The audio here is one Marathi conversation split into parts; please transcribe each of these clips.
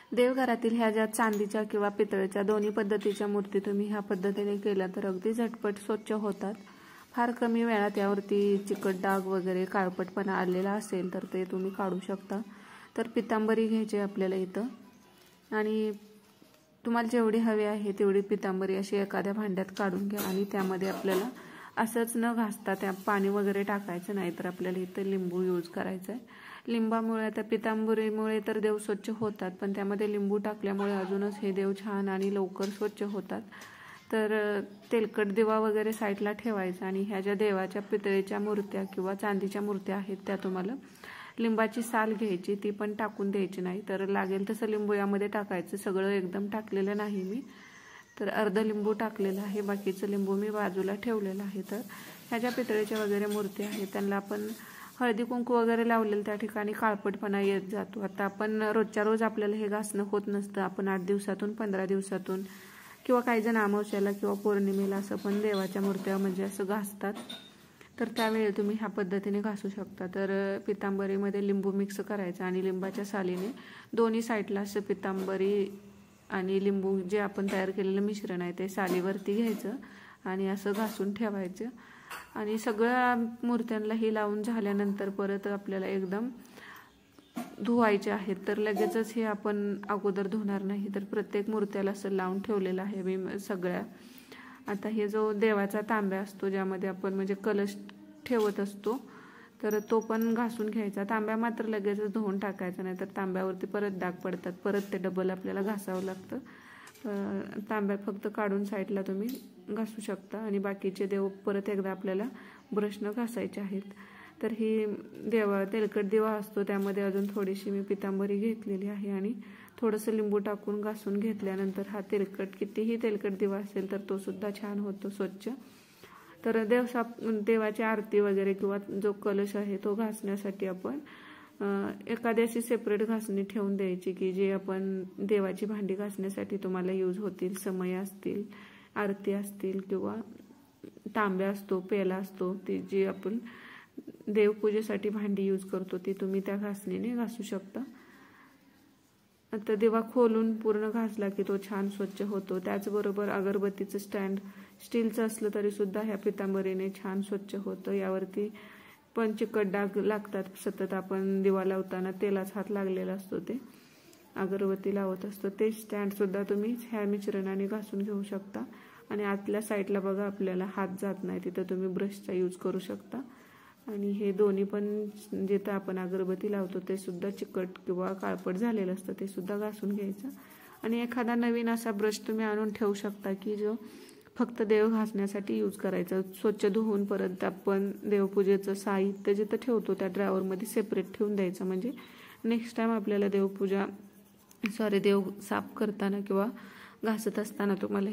देवघरातील ह्या ज्या चांदीच्या किंवा पितळेच्या दोन्ही पद्धतीच्या मूर्ती तुम्ही ह्या पद्धतीने केल्या तर अगदी झटपट स्वच्छ होतात। फार कमी वेळात यावरती चिकट डाग वगैरे काळपटपणा आलेला असेल तर ते तुम्ही काढू शकता। तर पितांबरी घ्यायची आपल्याला इथं आणि तुम्हाला जेवढी हवी आहे तेवढी पितांबरी अशी एखाद्या भांड्यात काढून घ्या आणि त्यामध्ये आपल्याला असंच न घासता त्या पाणी वगैरे टाकायचं नाही, तर आपल्याला इथं लिंबू यूज करायचं आहे। लिंबामुळे त्या पितांबरीमुळे तर देव स्वच्छ होतात, पण त्यामध्ये लिंबू टाकल्यामुळे अजूनच हे देव छान आणि लवकर स्वच्छ होतात। तर तेलकट दिवा वगैरे साईडला ठेवायचा आणि ह्या ज्या देवाच्या पितळेच्या मूर्त्या किंवा चांदीच्या मूर्त्या आहेत त्या तुम्हाला लिंबाची साल घ्यायची, ती पण टाकून द्यायची नाही, तर लागेल तसं लिंबू यामध्ये टाकायचं। सगळं एकदम टाकलेलं नाही मी, तर अर्ध लिंबू टाकलेलं आहे, बाकीचं लिंबू मी बाजूला ठेवलेलं आहे। तर ह्या ज्या पितळेच्या वगैरे मूर्ती आहेत त्यांना आपण हळदी कुंकू वगैरे लावलेलं त्या ठिकाणी काळपटपणा येत जातो। आता आपण रोजच्या रोज आपल्याला हे घासणं होत नसतं, आपण 8 दिवसातून 15 दिवसातून किंवा काही जण अमावस्याला किंवा पौर्णिमेला असं पण देवाच्या मूर्त्या म्हणजे असं घासतात, तर त्यावेळी तुम्ही ह्या पद्धतीने घासू शकता। तर पितांबरीमध्ये लिंबू मिक्स करायचं आणि लिंबाच्या सालीने दोन्ही साईडला असं पितांबरी आणि लिंबू जे आपण तयार केलेलं मिश्रण आहे ते सालीवरती घ्यायचं आणि असं घासून ठेवायचं। आणि सगळ्या मूर्त्यांना ही लावून झाल्यानंतर परत आपल्याला एकदम धुवायचे आहेत, तर लगेचच हे आपण अगोदर धुणार नाही, तर प्रत्येक मूर्त्याला असं लावून ठेवलेलं आहे मी सगळ्या। आता हे जो देवाचा तांब्या असतो ज्यामध्ये आपण म्हणजे कलश ठेवत असतो, तर तो पण घासून घ्यायचा। तांब्या मात्र लगेचच धुवून टाकायचा, नाही तर तांब्यावरती परत डाग पडतात, परत ते डबल आपल्याला घासावं लागतं। तांब्या फक्त काढून साईडला तुम्ही घासू शकता आणि बाकीचे देव परत एकदा आपल्याला ब्रशनं घासायचे आहेत। तर ही तेलकट दिवा असतो त्यामध्ये अजून थोडीशी मी पितांबरी घेतलेली आहे आणि थोडंसं लिंबू टाकून घासून घेतल्यानंतर हा कितीही तेलकट दिवा असेल तर तो सुद्धा छान होतो स्वच्छ। तर देवाची आरती वगैरे किंवा जो कलश आहे तो घासण्यासाठी आपण एखादी अशी सेपरेट घासणी ठेवून द्यायची की जे आपण देवाची भांडी घासण्यासाठी तुम्हाला यूज होतील, समय असतील, आरती असतील किंवा तांब्या असतो, पेला असतो, ती जी आपण देवपूजेसाठी भांडी यूज करतो ती तुम्ही त्या घासणीने घासू शकता। आता दिवा खोलून पूर्ण घासला की तो छान स्वच्छ होतो। त्याचबरोबर अगरबत्तीचं स्टँड स्टीलचं असलं तरी सुद्धा ह्या पितांबरीने छान स्वच्छ होतं। यावरती पण चिकट डाग लागतात सतत, आपण दिवा लावताना तेलाच हात लागलेला असतो, ते अगरबत्ती लावत असतो, ते स्टँड सुद्धा तुम्ही ह्या मिश्रणाने घासून घेऊ शकता। आणि आतल्या साईडला बघा आपल्याला हात जात नाही, तिथं तुम्ही ब्रशचा यूज करू शकता। आणि हे दोन्ही पण जिथं आपण अगरबत्ती लावतो ते सुद्धा चिकट किंवा काळपट झालेलं असतं, ते सुद्धा घासून घ्यायचं। आणि एखादा नवीन असा ब्रश तुम्ही आणून ठेवू शकता की जो फक्त देव घासण्यासाठी यूज करायचा। स्वच्छ धुवून परत आपण देवपूजेचं साहित्य जिथं ठेवतो त्या ड्रॉवरमध्ये सेपरेट ठेवून द्यायचं, म्हणजे नेक्स्ट टाइम आपल्याला देव साफ करताना किंवा घासत असताना तुम्हाला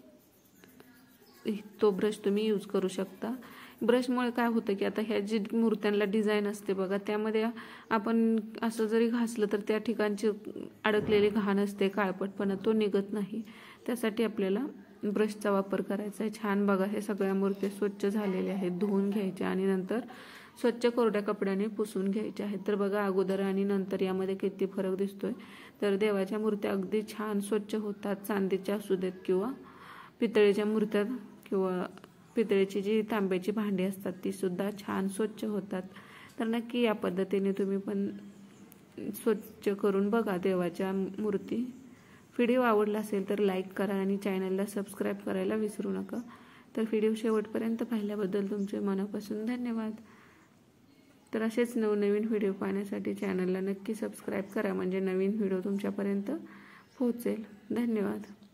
तो ब्रश तुम्ही यूज करू शकता। ब्रशमुळे काय होतं की आता ह्या जी मूर्त्यांना डिझाईन असते बघा, त्यामध्ये आपण असं जरी घासलं तर त्या ठिकाणची अडकलेली घाण असते, काळपटपणा तो निघत नाही, त्यासाठी आपल्याला ब्रशचा वापर करायचा आहे। छान बघा हे सगळ्या मूर्त्या स्वच्छ झालेल्या आहेत, धुवून घ्यायच्या आणि नंतर स्वच्छ कोरड्या कपड्याने पुसून घ्यायच्या आहेत। तर बघा अगोदर आणि नंतर यामध्ये किती फरक दिसतोय। तर देवाच्या मूर्त्या अगदी छान स्वच्छ होतात, चांदीच्या असू देत किंवा पितळेच्या मूर्त्या किंवा पितळेची जी तांब्याची भांडी असतात ती सुद्धा छान स्वच्छ होतात। तर नक्की या पद्धतीने तुम्ही पण स्वच्छ करून बघा देवाच्या मूर्ती। व्हिडिओ आवडला असेल तर लाईक करा आणि चॅनलला सबस्क्राईब करायला विसरू नका। तर व्हिडिओ शेवटपर्यंत पाहिल्याबद्दल तुमचे मनापासून धन्यवाद। तर असेच नवनवीन व्हिडिओ पाहण्यासाठी चॅनलला नक्की सबस्क्राईब करा, म्हणजे नवीन व्हिडिओ तुमच्यापर्यंत पोहोचेल। धन्यवाद।